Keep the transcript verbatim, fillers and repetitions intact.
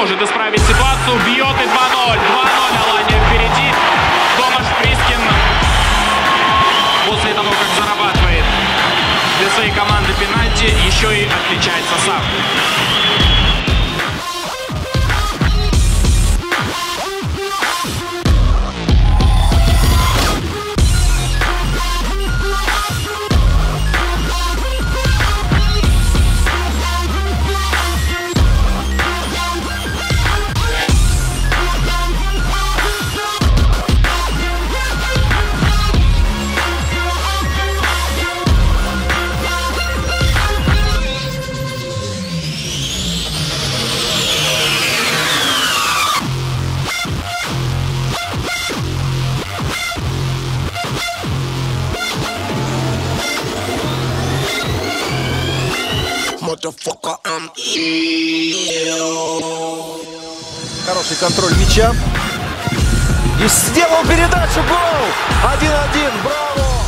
может исправить ситуацию. Бьет и два ноль. два ноль Алания впереди. Томаш Прискин после того, как зарабатывает для своей команды пенальти, еще и отличается сам. Хороший контроль мяча. И сделал передачу. Гол! один один. Браво!